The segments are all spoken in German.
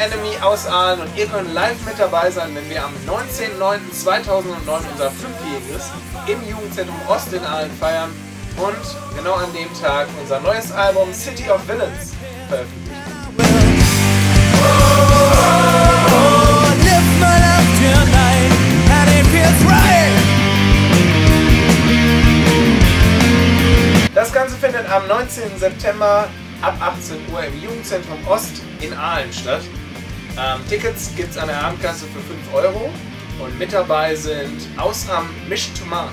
Enemy aus Aalen und ihr könnt live mit dabei sein, wenn wir am 19.09.2009 unser 5-jähriges im Jugendzentrum Ost in Aalen feiern und genau an dem Tag unser neues Album City of Villains veröffentlichen. Das Ganze findet am 19. September ab 18 Uhr im Jugendzentrum Ost in Aalen statt. Tickets gibt es an der Abendkasse für 5 Euro und mit dabei sind Ausram Mischt Tomas.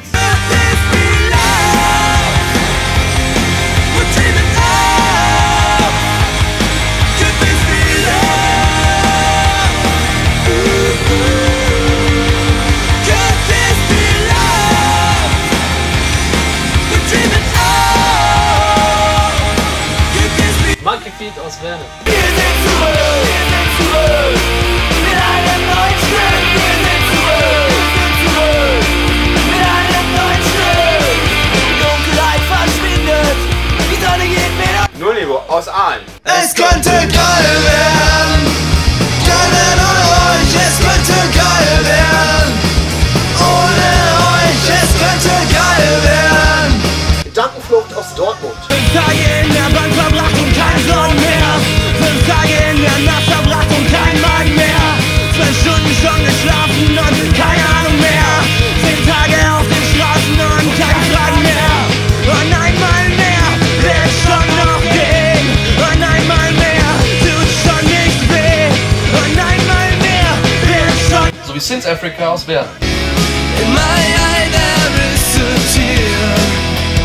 Monkey Feet aus Werne. Wir sind zurück, mit einem neuen Stück. Wir sind zurück, mit einem neuen Stück. Die Dunkelheit verschwindet, die Sonne geht wieder. Nur Niveau aus Aalen. Es könnte geil werden, kennen euch, es könnte geil werden. Ohne euch, es könnte geil werden. Gedankenflucht aus Dortmund. 5 Tage in der Bank verbracht und kein Sohn mehr. 5 Tage in der Nacht verbracht und kein Mann mehr. 12 Stunden schon geschlafen und keine Ahnung mehr. 10 Tage auf den Straßen und keine Fragen mehr. Und einmal mehr wird schon noch gehen. Und einmal mehr tut schon nicht weh. Und einmal mehr wird schon. So wie Sins Africa aus Werne. In my eye there is a tear.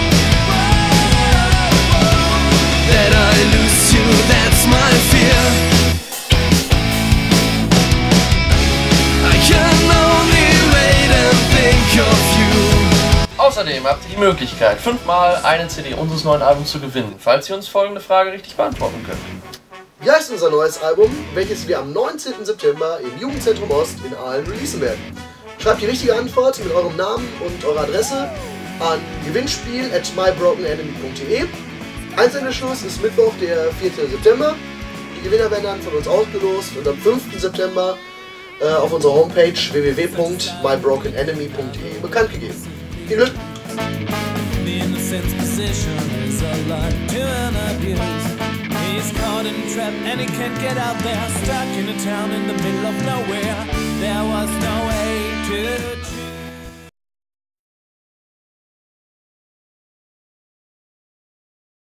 That I lose you, that's my fear. I can only wait and think of you. Außerdem habt ihr die Möglichkeit, 5-mal eine CD unseres neuen Albums zu gewinnen, falls ihr uns folgende Frage richtig beantworten könnt. Wie heißt unser neues Album, welches wir am 19. September im Jugendzentrum Ost in Aalen releasen werden? Schreibt die richtige Antwort mit eurem Namen und eurer Adresse an gewinnspiel@mybrokenenemy.de. Einsendeschluss ist Mittwoch, der 4. September. Die Gewinner werden dann von uns ausgelost und am 5. September auf unserer Homepage www.mybrokenenemy.de bekannt gegeben. Viel Glück! He's caught in a trap and he can't get out there. Stuck in a town in the middle of nowhere. There was no way to